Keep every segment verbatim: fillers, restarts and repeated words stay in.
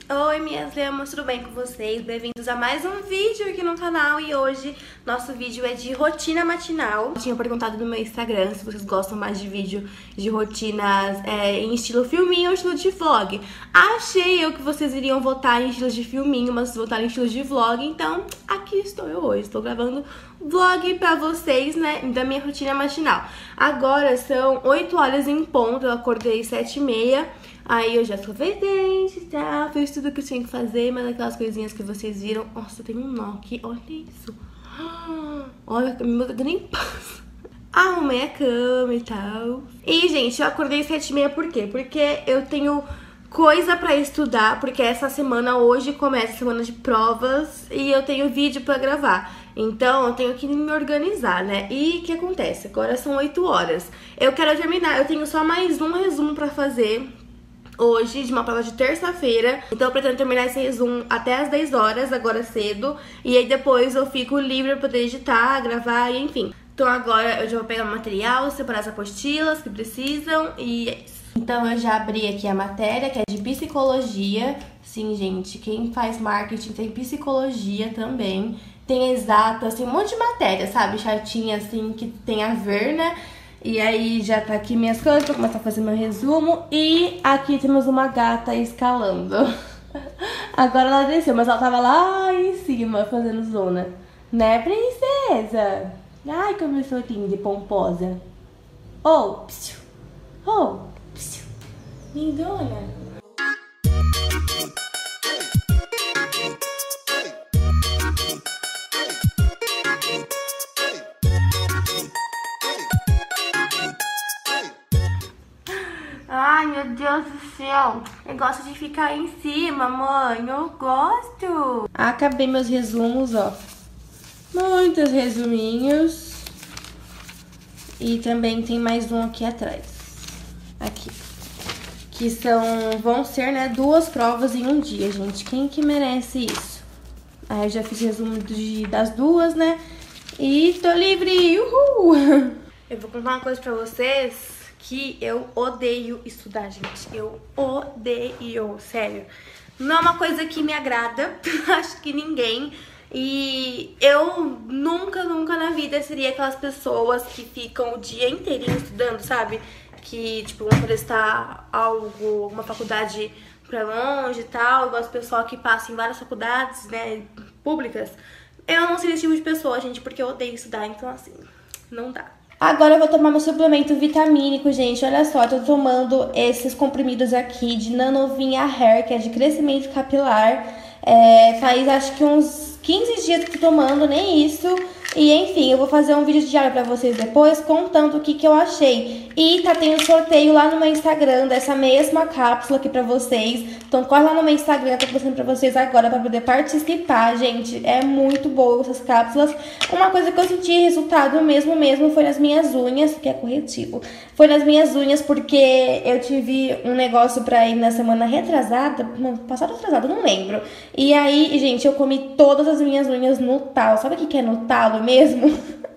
Oi, minhas lemas, tudo bem com vocês? Bem-vindos a mais um vídeo aqui no canal. E hoje nosso vídeo é de rotina matinal. Eu tinha perguntado no meu Instagram se vocês gostam mais de vídeo de rotinas é, em estilo filminho ou estilo de vlog. Achei eu que vocês iriam votar em estilo de filminho, mas votaram em estilo de vlog. Então aqui estou eu hoje, estou gravando vlog pra vocês, né, da minha rotina matinal. Agora são oito horas em ponto, eu acordei sete e meia. Aí eu já escovei dente, tá? Fiz tudo que eu tinha que fazer, mas aquelas coisinhas que vocês viram... Nossa, tem um nó aqui, olha isso. Olha, meu dedo nem passa. Arrumei a cama e tal. E, gente, eu acordei sete e meia por quê? Porque eu tenho coisa pra estudar, porque essa semana, hoje, começa a semana de provas e eu tenho vídeo pra gravar. Então, eu tenho que me organizar, né? E o que acontece? Agora são oito horas. Eu quero terminar, eu tenho só mais um resumo pra fazer hoje, de uma prova de terça-feira. Então eu pretendo terminar esse resumo até as dez horas, agora cedo. E aí depois eu fico livre pra poder editar, gravar e enfim. Então agora eu já vou pegar o material, separar as apostilas que precisam e é isso. Então eu já abri aqui a matéria, que é de psicologia. Sim, gente, quem faz marketing tem psicologia também. Tem exatas, tem um monte de matéria, sabe? Chatinha assim, que tem a ver, né? E aí já tá aqui minhas coisas pra começar a fazer meu resumo. E aqui temos uma gata escalando. Agora ela desceu, mas ela tava lá em cima fazendo zona. Né, princesa? Ai, como eu sou linda e pomposa. Oh, psiu. Oh, psiu. Lindona. Ai, meu Deus do céu. Eu gosto de ficar em cima, mãe. Eu gosto. Acabei meus resumos, ó. Muitos resuminhos. E também tem mais um aqui atrás. Aqui. Que são... Vão ser, né, duas provas em um dia, gente. Quem que merece isso? Aí eu já fiz resumo de, das duas, né? E tô livre. Uhul! Eu vou contar uma coisa pra vocês... que eu odeio estudar, gente. Eu odeio, sério. Não é uma coisa que me agrada, acho que ninguém. E eu nunca, nunca na vida seria aquelas pessoas que ficam o dia inteirinho estudando, sabe? Que, tipo, vão prestar algo, alguma faculdade pra longe e tal. Igual as pessoas que passam em várias faculdades, né, públicas. Eu não seria esse tipo de pessoa, gente, porque eu odeio estudar, então assim, não dá. Agora eu vou tomar meu suplemento vitamínico, gente. Olha só, eu tô tomando esses comprimidos aqui de Nanovinha Hair, que é de crescimento capilar. É, faz acho que uns quinze dias que tô tomando, nem isso. E enfim, eu vou fazer um vídeo diário pra vocês depois, contando o que que eu achei. E tá tendo sorteio lá no meu Instagram dessa mesma cápsula aqui pra vocês. Então corre lá no meu Instagram, tô postando pra vocês agora pra poder participar, gente. É muito boa essas cápsulas. Uma coisa que eu senti resultado mesmo, mesmo, foi nas minhas unhas, que é corretivo. Foi nas minhas unhas, porque eu tive um negócio pra ir na semana retrasada, não, passada retrasada, não lembro. E aí, gente, eu comi todas as minhas unhas no talo. Sabe o que que é no talo mesmo?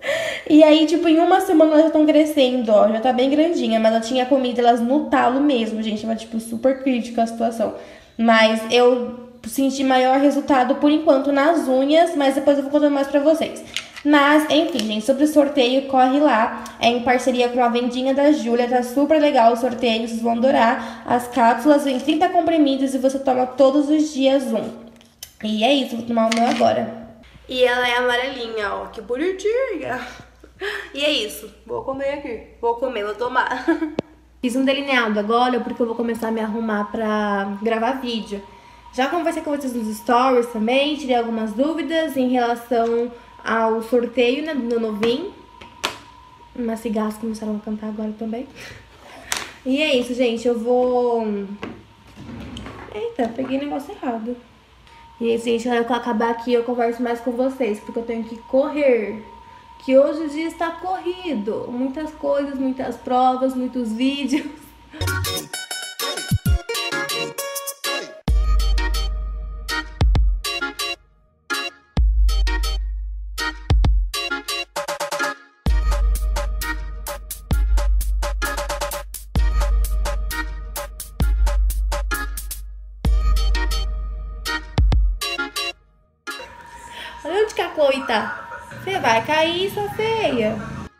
E aí, tipo, em uma semana elas já estão crescendo, ó, já tá bem grandinha, mas eu tinha comido elas no talo mesmo, gente, mas, tipo, super crítica a situação. Mas eu senti maior resultado, por enquanto, nas unhas, mas depois eu vou contando mais pra vocês. Mas, enfim, gente, sobre o sorteio, corre lá, é em parceria com a vendinha da Júlia, tá super legal o sorteio, vocês vão adorar. As cápsulas vêm trinta comprimidos e você toma todos os dias um. E é isso, vou tomar o meu agora. E ela é amarelinha, ó, que bonitinha. E é isso, vou comer aqui. Vou comer, vou tomar. Fiz um delineado agora porque eu vou começar a me arrumar pra gravar vídeo. Já conversei com vocês nos stories também, tirei algumas dúvidas em relação ao sorteio, né, do Nanovinha. Umas cigarras começaram a cantar agora também. E é isso, gente, eu vou... Eita, peguei o negócio errado. E aí, gente, na hora que eu acabar aqui, eu converso mais com vocês, porque eu tenho que correr. Que hoje o dia está corrido. Muitas coisas, muitas provas, muitos vídeos. a Chloe tá? Você vai cair, sua feia.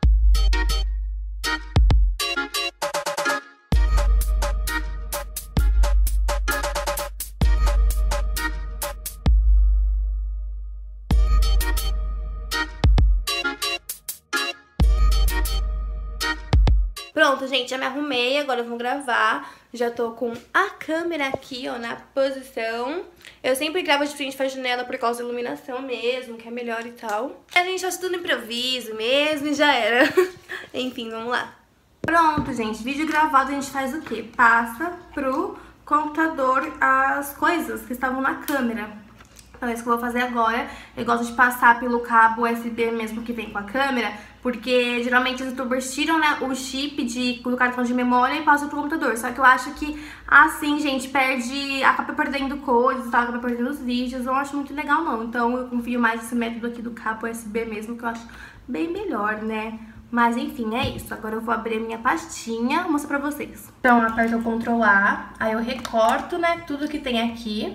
Pronto, gente, já me arrumei, agora eu vou gravar. Já tô com a câmera aqui, ó, na posição. Eu sempre gravo de frente pra janela por causa da iluminação mesmo, que é melhor e tal. A gente faz tudo no improviso mesmo e já era. Enfim, vamos lá. Pronto, gente, vídeo gravado a gente faz o quê? Passa pro computador as coisas que estavam na câmera. Então é isso que eu vou fazer agora. Eu gosto de passar pelo cabo U S B mesmo que vem com a câmera, porque geralmente os youtubers tiram, né, o chip de, do cartão de memória e passam pro computador. Só que eu acho que assim, gente, perde, acaba perdendo coisas, tá? Acaba perdendo os vídeos. Eu não acho muito legal, não. Então eu confio mais nesse método aqui do cabo U S B mesmo, que eu acho bem melhor, né? Mas enfim, é isso. Agora eu vou abrir a minha pastinha, vou mostrar pra vocês. Então, eu aperto o control A, aí eu recorto, né, tudo que tem aqui.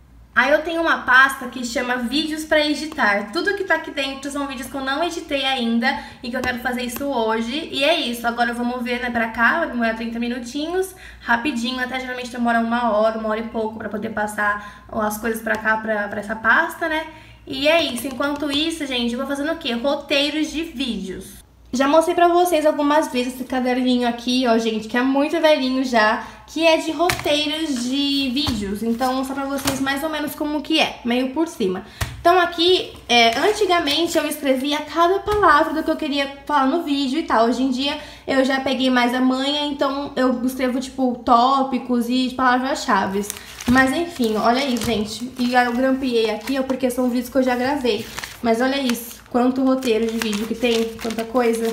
Aí eu tenho uma pasta que chama vídeos pra editar. Tudo que tá aqui dentro são vídeos que eu não editei ainda e que eu quero fazer isso hoje. E é isso, agora eu vou mover, né, pra cá, vai demorar trinta minutinhos, rapidinho, até geralmente demora uma hora, uma hora e pouco pra poder passar as coisas pra cá, pra, pra essa pasta, né. E é isso, enquanto isso, gente, eu vou fazendo o quê? Roteiros de vídeos. Já mostrei pra vocês algumas vezes esse caderninho aqui, ó, gente, que é muito velhinho já, que é de roteiros de vídeos. Então, vou mostrar pra vocês mais ou menos como que é, meio por cima. Então, aqui, é, antigamente eu escrevia cada palavra do que eu queria falar no vídeo e tal. Hoje em dia, eu já peguei mais a manha, então eu escrevo, tipo, tópicos e palavras-chave. Mas, enfim, olha isso, gente. E eu grampeei aqui, ó, porque são vídeos que eu já gravei. Mas olha isso. Quanto roteiro de vídeo que tem, quanta coisa.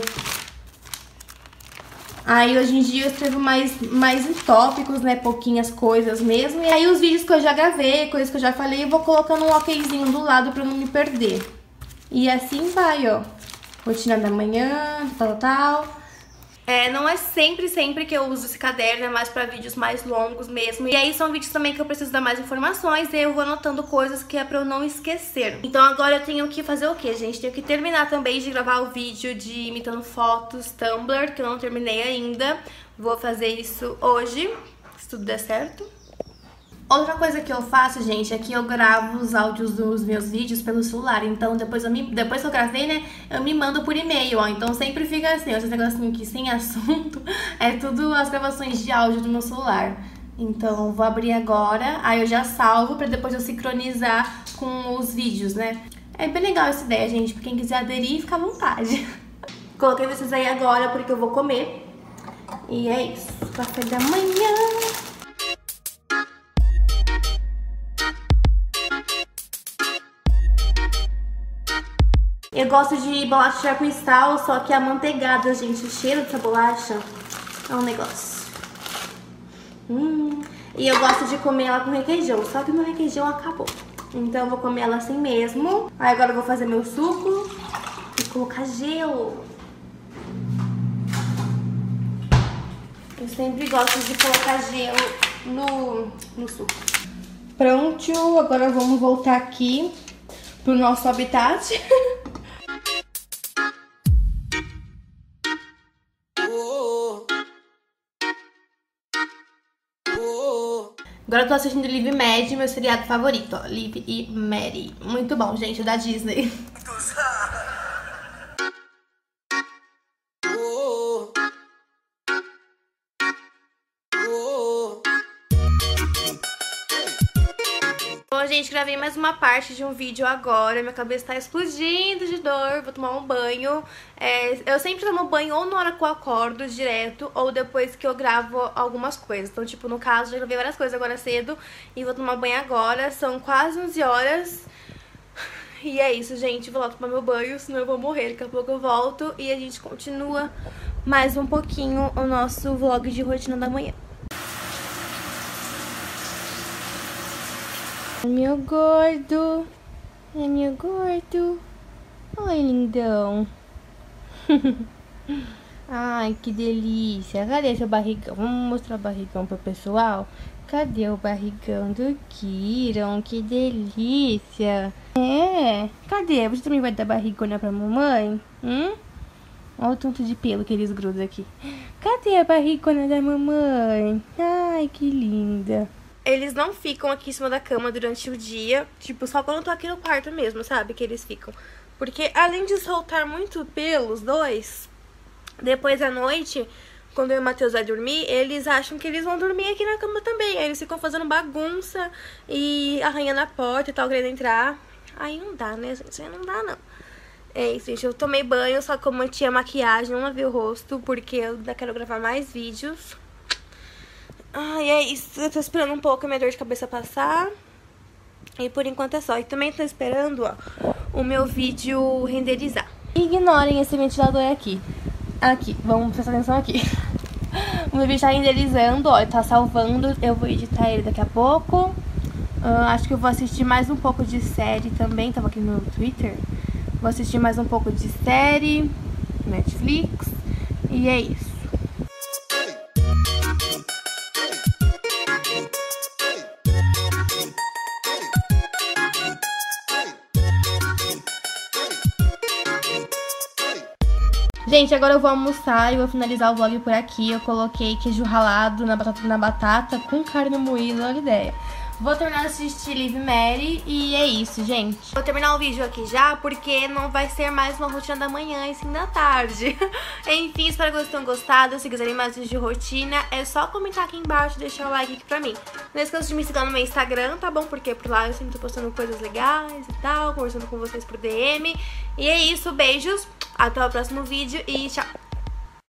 Aí hoje em dia eu escrevo mais, mais em tópicos, né, pouquinhas coisas mesmo. E aí os vídeos que eu já gravei, coisas que eu já falei, eu vou colocando um okzinho do lado pra não me perder. E assim vai, ó. Rotina da manhã, tal, tal. É, não é sempre, sempre que eu uso esse caderno, é mais pra vídeos mais longos mesmo. E aí são vídeos também que eu preciso dar mais informações e eu vou anotando coisas que é pra eu não esquecer. Então agora eu tenho que fazer o quê, gente? Tenho que terminar também de gravar o vídeo de imitando fotos Tumblr, que eu não terminei ainda. Vou fazer isso hoje, se tudo der certo. Outra coisa que eu faço, gente, é que eu gravo os áudios dos meus vídeos pelo celular. Então, depois, eu me, depois que eu gravei, né, eu me mando por e-mail, ó. Então, sempre fica assim, ó, esse negocinho aqui sem assunto. É tudo as gravações de áudio do meu celular. Então, vou abrir agora, aí eu já salvo pra depois eu sincronizar com os vídeos, né. É bem legal essa ideia, gente. Pra quem quiser aderir, fica à vontade. Coloquei vocês aí agora porque eu vou comer. E é isso. Café da manhã. Eu gosto de bolacha com cristal, só que amanteigada, gente. O cheiro dessa bolacha é um negócio. Hum. E eu gosto de comer ela com requeijão, só que meu requeijão acabou. Então eu vou comer ela assim mesmo. Aí agora eu vou fazer meu suco e colocar gelo. Eu sempre gosto de colocar gelo no, no suco. Pronto, agora vamos voltar aqui pro nosso habitat. Agora eu tô assistindo Liv e Maddie, meu seriado favorito, ó. Liv e Maddie. Muito bom, gente, da Disney. Bom, gente, gravei mais uma parte de um vídeo agora. Minha cabeça tá explodindo de dor. Vou tomar um banho. É, eu sempre tomo banho ou na hora que eu acordo direto, ou depois que eu gravo algumas coisas. Então, tipo, no caso, já gravei várias coisas agora cedo e vou tomar banho agora. São quase onze horas. E é isso, gente. Vou lá tomar meu banho, senão eu vou morrer. Daqui a pouco eu volto e a gente continua mais um pouquinho o nosso vlog de rotina da manhã. É meu gordo, é meu gordo. Oi, lindão. Ai, que delícia. Cadê seu barrigão? Vamos mostrar o barrigão pro pessoal? Cadê o barrigão do Kiron? Que delícia. É. Cadê? Você também vai dar barrigona pra mamãe? Hum? Olha o tanto de pelo que eles grudam aqui. Cadê a barrigona da mamãe? Ai, que linda. Eles não ficam aqui em cima da cama durante o dia. Tipo, só quando eu tô aqui no quarto mesmo, sabe? Que eles ficam. Porque além de soltar muito pelo, os dois, depois à noite, quando eu e o Matheus vai dormir, eles acham que eles vão dormir aqui na cama também. Aí eles ficam fazendo bagunça e arranhando a porta e tal, querendo entrar. Aí não dá, né, gente? Aí não dá, não. É isso, gente. Eu tomei banho, só que como eu tinha maquiagem, não lavei o rosto, porque eu ainda quero gravar mais vídeos. Ai, é isso. Eu tô esperando um pouco a minha dor de cabeça passar. E por enquanto é só. E também tô esperando, ó, o meu vídeo renderizar. Ignorem esse ventilador aqui. Aqui, vamos prestar atenção aqui. O meu vídeo tá renderizando, ó, tá salvando. Eu vou editar ele daqui a pouco. uh, Acho que eu vou assistir mais um pouco de série também. Tava aqui no Twitter. Vou assistir mais um pouco de série Netflix. E é isso. Gente, agora eu vou almoçar e vou finalizar o vlog por aqui. Eu coloquei queijo ralado na batata, na batata com carne moída, olha a ideia. Vou terminar de assistir Liv Mary e é isso, gente. Vou terminar o vídeo aqui já, porque não vai ser mais uma rotina da manhã e sim da tarde. Enfim, espero que vocês tenham gostado. Se quiserem mais vídeos de rotina, é só comentar aqui embaixo e deixar o like aqui pra mim. Não esqueça de me seguir no meu Instagram, tá bom? Porque por lá eu sempre tô postando coisas legais e tal, conversando com vocês por D M. E é isso, beijos, até o próximo vídeo e tchau!